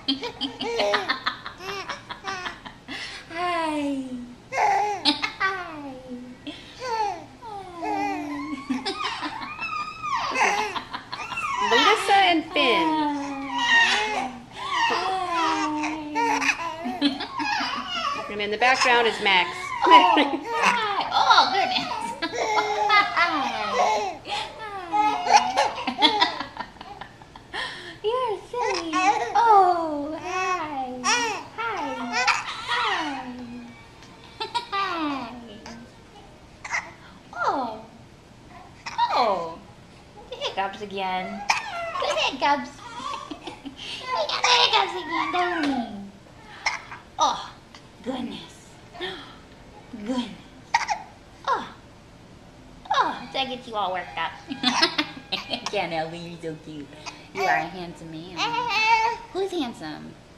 Hi. Hi. Melissa and Finn. And in the background is Max. Hi. Oh, goodness. You're silly. Oh, hi. Hi. Hi. Hi. Oh. Oh. The hiccups again. The hiccups. We got the hiccups again, don't we? Oh, goodness. Goodness. Oh. Oh, did I get you all worked up? Can't help it, you're so cute. You are a handsome man. Who's handsome?